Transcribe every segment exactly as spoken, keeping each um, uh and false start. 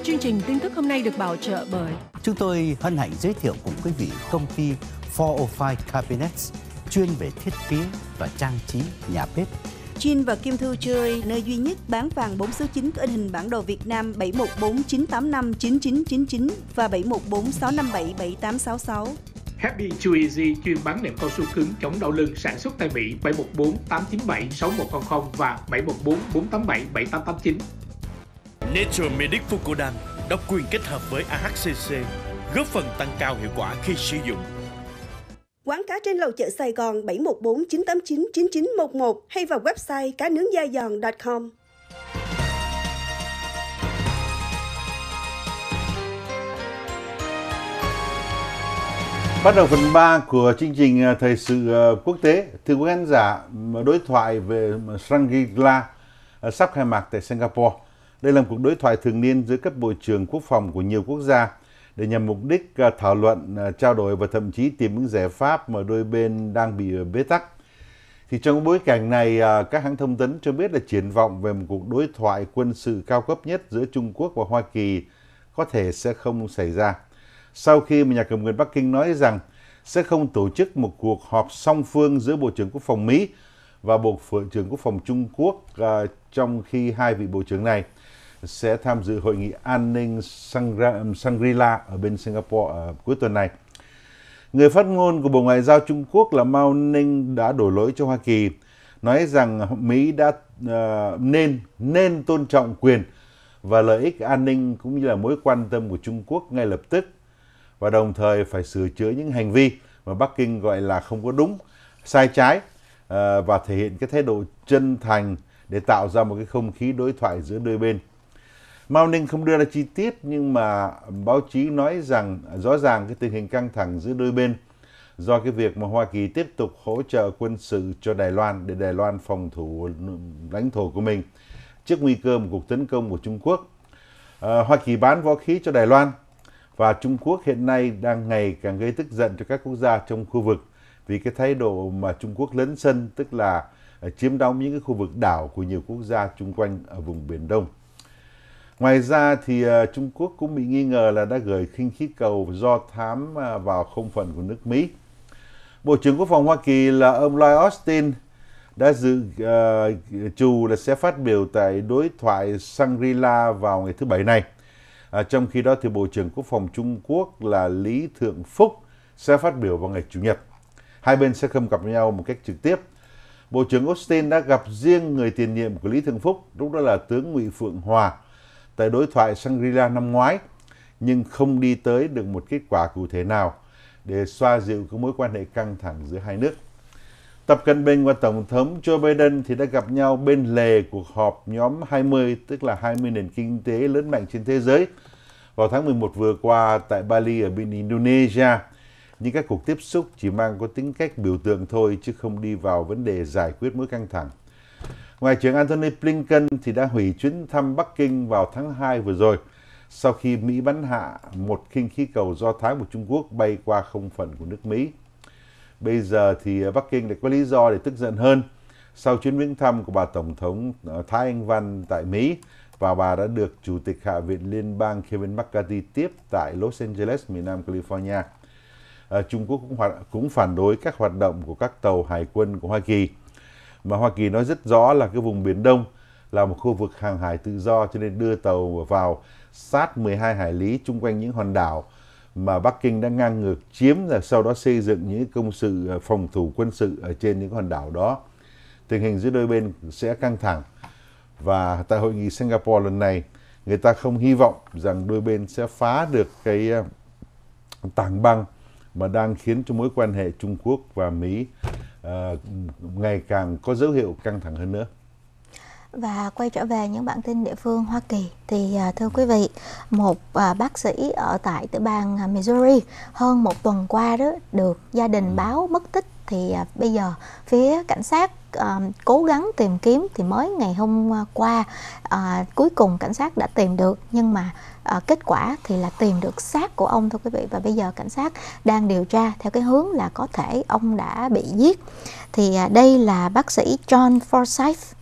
Chương trình tin tức hôm nay được bảo trợ bởi chúng tôi hân hạnh giới thiệu cùng quý vị công ty bốn không năm Cabinets, chuyên về thiết kế và trang trí nhà bếp. Chin và Kim Thu Jewelry, nơi duy nhất bán vàng bốn số chín có in hình bản đồ Việt Nam bảy một bốn chín tám năm chín chín chín chín và bảy một bốn sáu năm bảy bảy tám sáu sáu. Happy Chew Easy, chuyên bán nệm cao su cứng chống đau lưng, sản xuất tại Mỹ bảy một bốn tám chín bảy sáu một không không và bảy một bốn bốn tám bảy bảy tám tám chín. Nature Medic Fucodan, độc quyền kết hợp với a hát xê xê, góp phần tăng cao hiệu quả khi sử dụng. Quán cá trên lầu chợ Sài Gòn bảy một bốn chín tám chín chín chín một một hay vào website cá nướng da giòn chấm com. Bắt đầu phần ba của chương trình Thời sự quốc tế. Thưa quý khán giả, đối thoại về Shangri-La sắp khai mạc tại Singapore. Đây là một cuộc đối thoại thường niên giữa các bộ trưởng quốc phòng của nhiều quốc gia để nhằm mục đích thảo luận, trao đổi và thậm chí tìm những giải pháp mà đôi bên đang bị bế tắc. Thì trong bối cảnh này, các hãng thông tấn cho biết là triển vọng về một cuộc đối thoại quân sự cao cấp nhất giữa Trung Quốc và Hoa Kỳ có thể sẽ không xảy ra. Sau khi mà nhà cầm quyền Bắc Kinh nói rằng sẽ không tổ chức một cuộc họp song phương giữa Bộ trưởng Quốc phòng Mỹ và Bộ trưởng Quốc phòng Trung Quốc, uh, trong khi hai vị bộ trưởng này sẽ tham dự hội nghị an ninh Shangri-La ở bên Singapore uh, cuối tuần này. Người phát ngôn của Bộ Ngoại giao Trung Quốc là Mao Ninh đã đổ lỗi cho Hoa Kỳ, nói rằng Mỹ đã uh, nên nên tôn trọng quyền và lợi ích an ninh cũng như là mối quan tâm của Trung Quốc ngay lập tức, và đồng thời phải sửa chữa những hành vi mà Bắc Kinh gọi là không có đúng, sai trái, và thể hiện cái thái độ chân thành để tạo ra một cái không khí đối thoại giữa đôi bên. Mao Ninh không đưa ra chi tiết, nhưng mà báo chí nói rằng rõ ràng cái tình hình căng thẳng giữa đôi bên do cái việc mà Hoa Kỳ tiếp tục hỗ trợ quân sự cho Đài Loan để Đài Loan phòng thủ lãnh thổ của mình trước nguy cơ một cuộc tấn công của Trung Quốc. À, Hoa Kỳ bán võ khí cho Đài Loan, và Trung Quốc hiện nay đang ngày càng gây tức giận cho các quốc gia trong khu vực vì cái thái độ mà Trung Quốc lấn sân, tức là chiếm đóng những cái khu vực đảo của nhiều quốc gia chung quanh ở vùng Biển Đông. Ngoài ra thì Trung Quốc cũng bị nghi ngờ là đã gửi khinh khí cầu do thám vào không phận của nước Mỹ. Bộ trưởng Quốc phòng Hoa Kỳ là ông Lloyd Austin đã dự uh, trù là sẽ phát biểu tại đối thoại Shangri-La vào ngày thứ Bảy này. À, trong khi đó thì Bộ trưởng Quốc phòng Trung Quốc là Lý Thượng Phúc sẽ phát biểu vào ngày Chủ nhật. Hai bên sẽ không gặp nhau một cách trực tiếp. Bộ trưởng Austin đã gặp riêng người tiền nhiệm của Lý Thượng Phúc, lúc đó là tướng Ngụy Phượng Hòa, tại đối thoại Shangri-La năm ngoái, nhưng không đi tới được một kết quả cụ thể nào để xoa dịu cái mối quan hệ căng thẳng giữa hai nước. Tập Cận Bình và Tổng thống Joe Biden thì đã gặp nhau bên lề cuộc họp nhóm hai mươi, tức là hai mươi nền kinh tế lớn mạnh trên thế giới, vào tháng mười một vừa qua tại Bali ở bên Indonesia. Nhưng các cuộc tiếp xúc chỉ mang có tính cách biểu tượng thôi, chứ không đi vào vấn đề giải quyết mối căng thẳng. Ngoại trưởng Antony Blinken thì đã hủy chuyến thăm Bắc Kinh vào tháng hai vừa rồi, sau khi Mỹ bắn hạ một khinh khí cầu do thám của Trung Quốc bay qua không phận của nước Mỹ. Bây giờ thì Bắc Kinh lại có lý do để tức giận hơn sau chuyến viếng thăm của bà Tổng thống Thái Anh Văn tại Mỹ, và bà đã được Chủ tịch Hạ viện Liên bang Kevin McCarthy tiếp tại Los Angeles, miền Nam California. À, Trung Quốc cũng, hoạt, cũng phản đối các hoạt động của các tàu hải quân của Hoa Kỳ, mà Hoa Kỳ nói rất rõ là cái vùng Biển Đông là một khu vực hàng hải tự do, cho nên đưa tàu vào sát mười hai hải lý chung quanh những hòn đảo mà Bắc Kinh đã ngang ngược chiếm, và sau đó xây dựng những công sự phòng thủ quân sự ở trên những hòn đảo đó. Tình hình giữa đôi bên sẽ căng thẳng, và tại hội nghị Singapore lần này, người ta không hy vọng rằng đôi bên sẽ phá được cái tảng băng mà đang khiến cho mối quan hệ Trung Quốc và Mỹ uh, ngày càng có dấu hiệu căng thẳng hơn nữa. Và quay trở về những bản tin địa phương Hoa Kỳ thì thưa quý vị, một à, bác sĩ ở tại tiểu bang Missouri hơn một tuần qua đó được gia đình ừ. báo mất tích, thì à, bây giờ phía cảnh sát à, cố gắng tìm kiếm, thì mới ngày hôm qua à, cuối cùng cảnh sát đã tìm được, nhưng mà à, kết quả thì là tìm được xác của ông, thưa quý vị. Và bây giờ cảnh sát đang điều tra theo cái hướng là có thể ông đã bị giết. Thì à, đây là bác sĩ John Forsyth.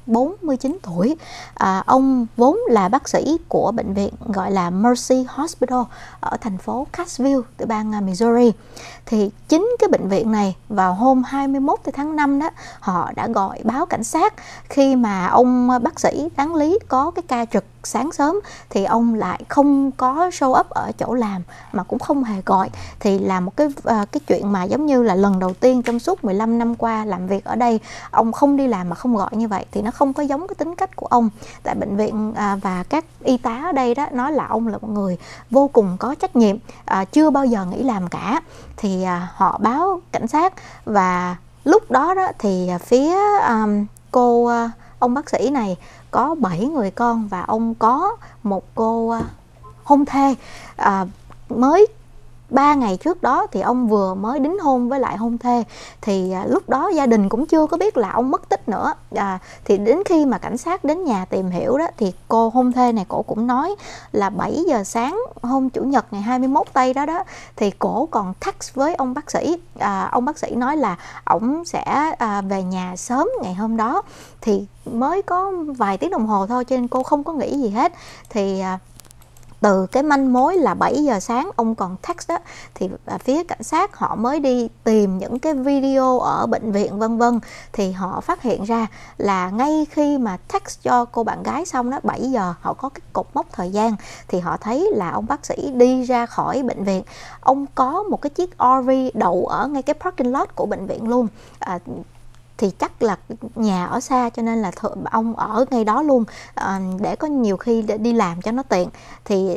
bốn mươi chín tuổi. À, ông vốn là bác sĩ của bệnh viện gọi là Mercy Hospital ở thành phố Cassville, tiểu bang Missouri. Thì chính cái bệnh viện này vào hôm hai mươi mốt tháng năm đó, họ đã gọi báo cảnh sát khi mà ông bác sĩ đáng lý có cái ca trực sáng sớm thì ông lại không có show up ở chỗ làm mà cũng không hề gọi. Thì là một cái uh, cái chuyện mà giống như là lần đầu tiên trong suốt mười lăm năm qua làm việc ở đây, ông không đi làm mà không gọi như vậy thì nó không có giống cái tính cách của ông. Tại bệnh viện uh, và các y tá ở đây đó nói là ông là một người vô cùng có trách nhiệm, uh, chưa bao giờ nghỉ làm cả. Thì uh, họ báo cảnh sát và lúc đó đó thì phía um, cô uh, ông bác sĩ này có bảy người con và ông có một cô uh, hôn thê. À, mới ba ngày trước đó thì ông vừa mới đính hôn với lại hôn thê. Thì à, lúc đó gia đình cũng chưa có biết là ông mất tích nữa. À, thì đến khi mà cảnh sát đến nhà tìm hiểu đó thì cô hôn thê này cổ cũng nói là bảy giờ sáng hôm Chủ nhật ngày hai mươi mốt tây đó đó thì cổ còn text với ông bác sĩ. À, ông bác sĩ nói là ổng sẽ à, về nhà sớm ngày hôm đó. Thì mới có vài tiếng đồng hồ thôi cho nên cô không có nghĩ gì hết. Thì à, từ cái manh mối là bảy giờ sáng ông còn text đó thì phía cảnh sát họ mới đi tìm những cái video ở bệnh viện vân vân. Thì họ phát hiện ra là ngay khi mà text cho cô bạn gái xong đó, bảy giờ họ có cái cột mốc thời gian thì họ thấy là ông bác sĩ đi ra khỏi bệnh viện. Ông có một cái chiếc rờ vê đậu ở ngay cái parking lot của bệnh viện luôn. À, thì chắc là nhà ở xa cho nên là ông ở ngay đó luôn, à, để có nhiều khi để đi làm cho nó tiện. Thì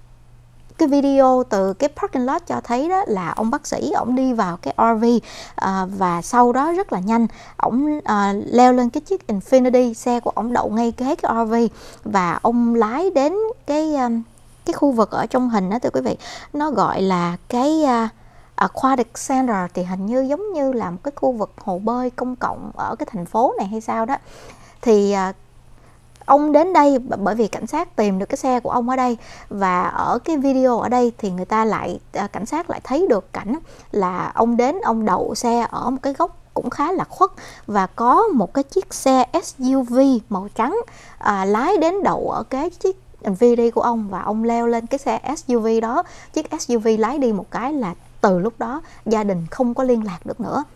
cái video từ cái parking lot cho thấy đó là ông bác sĩ ổng đi vào cái rờ vê, à, và sau đó rất là nhanh ổng à, leo lên cái chiếc Infiniti, xe của ổng đậu ngay kế cái rờ vê và ông lái đến cái um, cái khu vực ở trong hình đó thưa quý vị, nó gọi là cái uh, Aquatic Center, thì hình như giống như là một cái khu vực hồ bơi công cộng ở cái thành phố này hay sao đó. Thì uh, ông đến đây bởi vì cảnh sát tìm được cái xe của ông ở đây, và ở cái video ở đây thì người ta lại uh, cảnh sát lại thấy được cảnh là ông đến ông đậu xe ở một cái góc cũng khá là khuất và có một cái chiếc xe ét u vê màu trắng uh, lái đến đậu ở cái chiếc Infiniti của ông, và ông leo lên cái xe ét u vê đó. Chiếc ét u vê lái đi một cái là từ lúc đó gia đình không có liên lạc được nữa.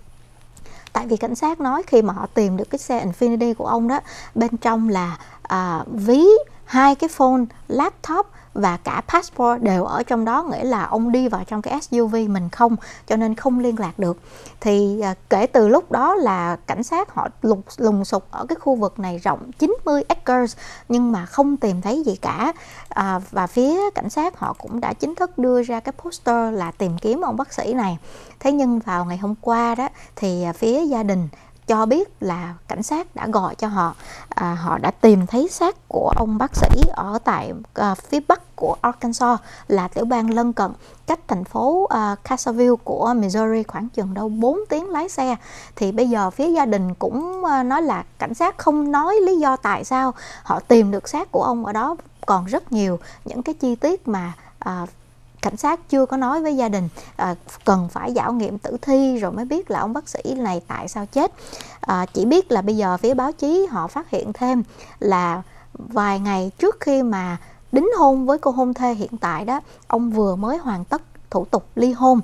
Tại vì cảnh sát nói khi mà họ tìm được cái xe Infiniti của ông đó, bên trong là à, ví, hai cái phone, laptop và cả passport đều ở trong đó, nghĩa là ông đi vào trong cái ét u vê mình không, cho nên không liên lạc được. Thì à, kể từ lúc đó là cảnh sát họ lục lùng sục ở cái khu vực này rộng chín mươi acres nhưng mà không tìm thấy gì cả. À, và phía cảnh sát họ cũng đã chính thức đưa ra cái poster là tìm kiếm ông bác sĩ này. Thế nhưng vào ngày hôm qua đó thì à, phía gia đình cho biết là cảnh sát đã gọi cho họ, à, họ đã tìm thấy xác của ông bác sĩ ở tại à, phía bắc của Arkansas, là tiểu bang lân cận, cách thành phố à, Cassville của Missouri khoảng chừng đâu bốn tiếng lái xe. Thì bây giờ phía gia đình cũng à, nói là cảnh sát không nói lý do tại sao họ tìm được xác của ông ở đó, còn rất nhiều những cái chi tiết mà à, cảnh sát chưa có nói với gia đình, à, cần phải khảo nghiệm tử thi rồi mới biết là ông bác sĩ này tại sao chết. À, chỉ biết là bây giờ phía báo chí họ phát hiện thêm là vài ngày trước khi mà đính hôn với cô hôn thê hiện tại đó, ông vừa mới hoàn tất thủ tục ly hôn.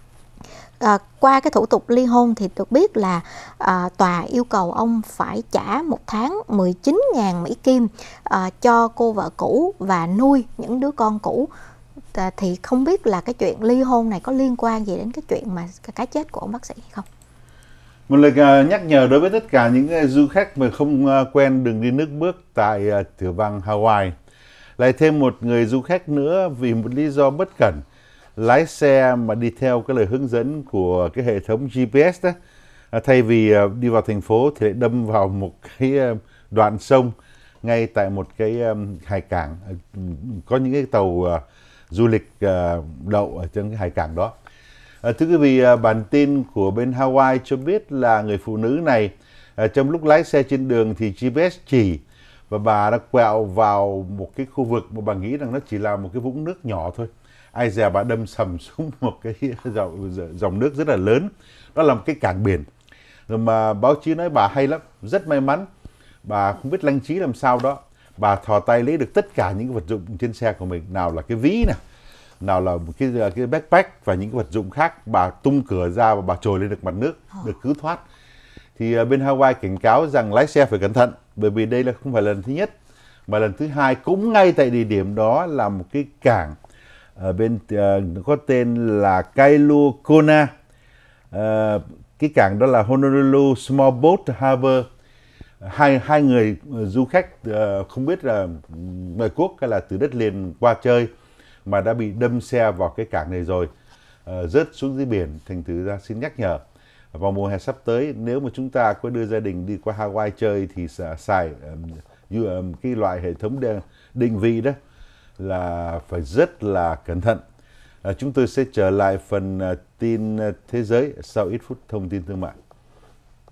À, qua cái thủ tục ly hôn thì được biết là à, tòa yêu cầu ông phải trả một tháng mười chín nghìn Mỹ Kim à, cho cô vợ cũ và nuôi những đứa con cũ. Thì không biết là cái chuyện ly hôn này có liên quan gì đến cái chuyện mà cái chết của ông bác sĩ hay không? Một lời nhắc nhở đối với tất cả những du khách mà không quen đường đi nước bước tại tiểu bang Hawaii. Lại thêm một người du khách nữa vì một lý do bất cẩn lái xe mà đi theo cái lời hướng dẫn của cái hệ thống giê pê ét đó, thay vì đi vào thành phố thì lại đâm vào một cái đoạn sông ngay tại một cái hải cảng, có những cái tàu du lịch uh, đậu ở trên cái hải cảng đó. Uh, thưa quý vị, uh, bản tin của bên Hawaii cho biết là người phụ nữ này uh, trong lúc lái xe trên đường thì giê pê ét chỉ và bà đã quẹo vào một cái khu vực mà bà nghĩ rằng nó chỉ là một cái vũng nước nhỏ thôi. Ai dè bà đâm sầm xuống một cái dòng, dòng nước rất là lớn. Đó là một cái cảng biển. Rồi mà báo chí nói bà hay lắm, rất may mắn. bà không biết lanh trí làm sao đó, bà thò tay lấy được tất cả những cái vật dụng trên xe của mình, nào là cái ví này, nào là một cái cái backpack và những cái vật dụng khác. Bà tung cửa ra và bà trồi lên được mặt nước, được cứu thoát. Thì bên Hawaii cảnh cáo rằng lái xe phải cẩn thận, bởi vì đây là không phải lần thứ nhất, mà lần thứ hai cũng ngay tại địa điểm đó là một cái cảng ở bên uh, có tên là Kailua Kona. Uh, cái cảng đó là Honolulu Small Boat Harbor. Hai hai người du khách uh, không biết là người quốc hay là từ đất liền qua chơi mà đã bị đâm xe vào cái cảng này rồi, uh, rớt xuống dưới biển. Thành thử ra xin nhắc nhở, vào mùa hè sắp tới, nếu mà chúng ta có đưa gia đình đi qua Hawaii chơi thì sẽ xài um, um, cái loại hệ thống định vị đó là phải rất là cẩn thận. Uh, chúng tôi sẽ trở lại phần uh, tin uh, thế giới sau ít phút thông tin thương mại.